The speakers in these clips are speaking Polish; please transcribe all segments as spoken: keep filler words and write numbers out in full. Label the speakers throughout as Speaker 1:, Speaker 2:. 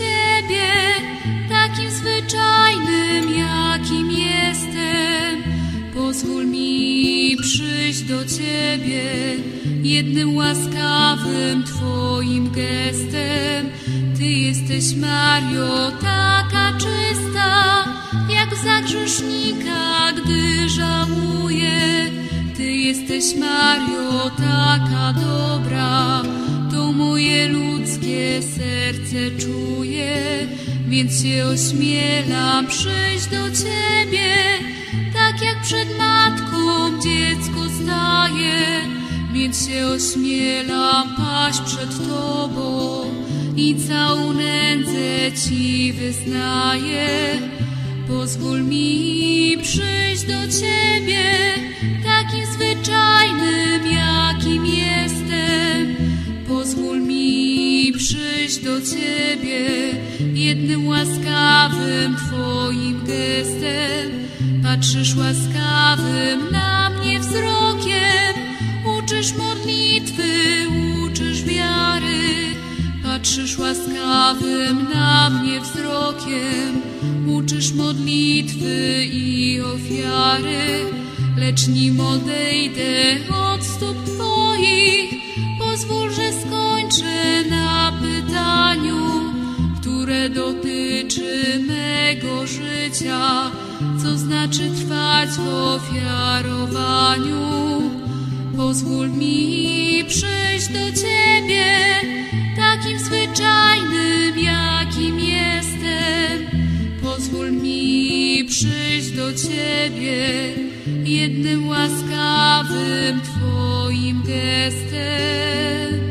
Speaker 1: Ciebie, takim zwyczajnym, jakim jestem. Pozwól mi przyjść do Ciebie jednym łaskawym Twoim gestem. Ty jesteś, Mario, taka czysta, jak łza grzesznika, gdy żałuje. Ty jesteś, Mario, taka dobra, to moje ludzkie serce czuje. Więc się ośmielam przyjść do Ciebie, tak jak przed matką dziecko staje. Więc się ośmielam paść przed Tobą i całą nędzę Ci wyznaję. Pozwól mi przyjść do Ciebie, takim zwyczajnym, jakim jestem. Pozwól mi przyjść do Ciebie jednym łaskawym Twoim gestem. Patrzysz łaskawym na mnie wzrokiem, uczysz modlitwy, uczysz wiary. Patrzysz łaskawym na mnie wzrokiem, uczysz modlitwy i ofiary. Lecz nim odejdę od stóp Twoich, pozwól, że skończę na pytaniu, które dotyczy mego życia. Co znaczy trwać w ofiarowaniu? Pozwól mi przyjść do Ciebie, takim zwyczajnym, jakim jestem. Pozwól mi przyjść do Ciebie jednym łaskawym Twoim gestem.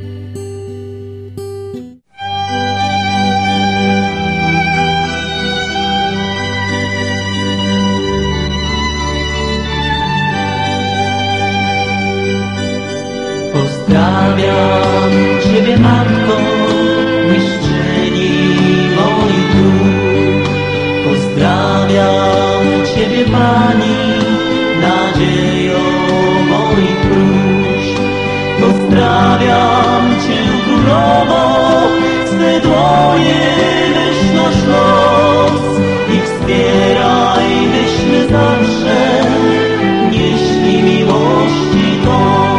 Speaker 2: Pozdrawiam Ciebie, Matko, mistrzyni moich dróg. Pozdrawiam Ciebie, Pani, nadziejo moich próżb. Pozdrawiam Cię, Królowo, swe dłonie wysznoś los i wspieraj, byśmy zawsze nieśli miłości dom.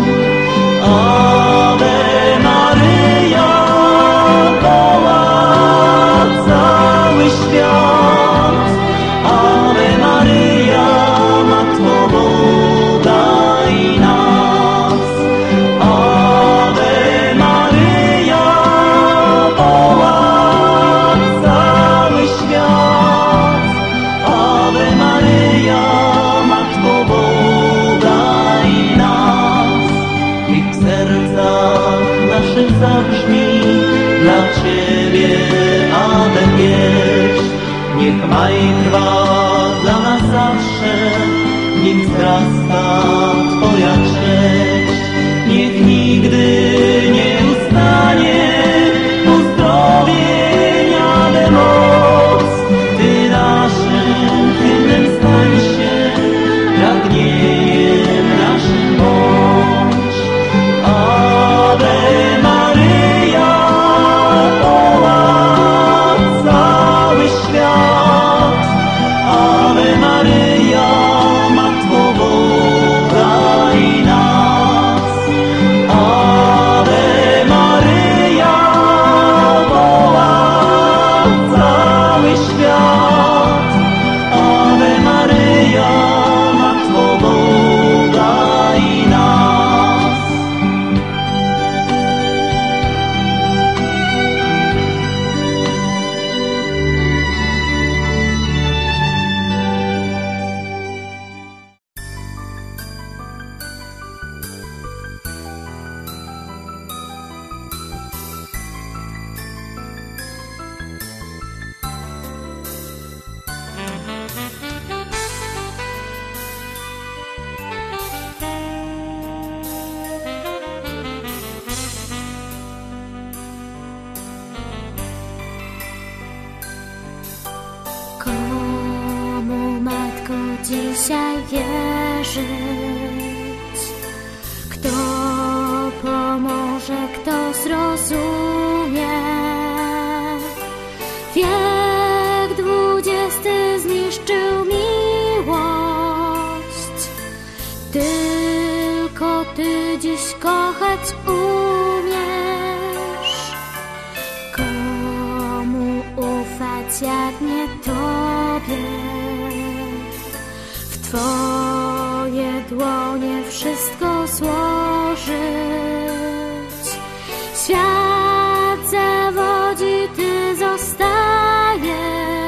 Speaker 2: Ave Maryja, woła cały świat. Ave Maryja, Matko Boga i nas. Ave Maryja, woła cały świat. Ave Maryja, Matko Boga i nas. Niech w sercach naszych zabrzmi dla Ciebie Ave pieśń. Niech maj trwa dla nas zawsze, nim wzrasta Twoja cześć. Niech nigdy nie ustanie pozdrowień Ave moc. Ty naszym hymnem stań się, pragnieniem naszym bądź. Ave Maryja, woła cały świat. Ave Maryja, Matko Boga i nas. Ave Maryja, woła cały świat. Ave Maryja, Matko Boga i nas.
Speaker 3: Komu, Matko, dzisiaj wierzyć? Kto pomoże, kto zrozumie? kochać umiesz? Komu ufać jak nie Tobie? W Twoje dłonie wszystko złożyć. Świat zawodzi, Ty zostajesz,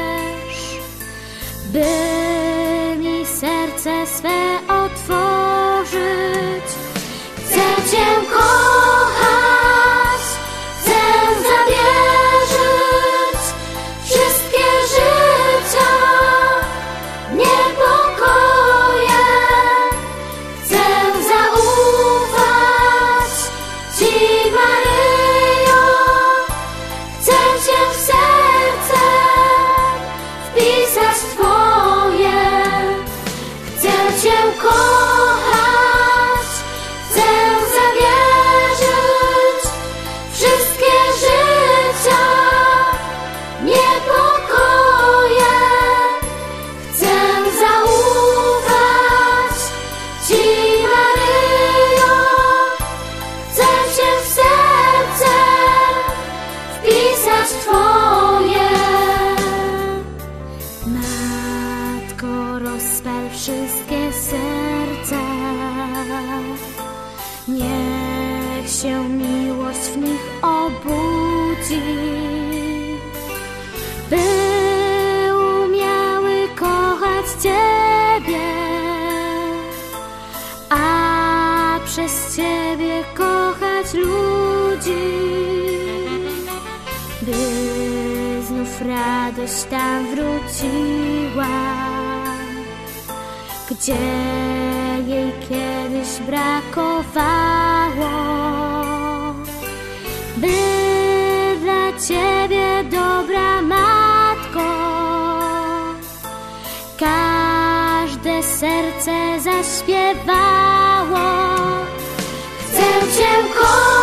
Speaker 3: by mi serce swe otworzyć. Chcę Cię kochać, chcę zawierzyć wszystkie życia, niepokoje. Chcę zaufać Ci, Maryjo, chcę Cię w serce wpisać Twoje. Chcę Cię kochać, chcę zawierzyć wszystkie życia, niepokoje. Chcę zaufać Ci, Maryjo, chcę Cię w serce wpisać Twoje. Matko, rozpal wszystkie serca, niech się miłość w nich obudzi, by umiały kochać Ciebie, a przez Ciebie kochać ludzi, by znów radość tam wróciła, gdzie jej kiedyś brakowało, by dla Ciebie, dobra Matko, każde serce zaśpiewało. Chcę Cię kochać.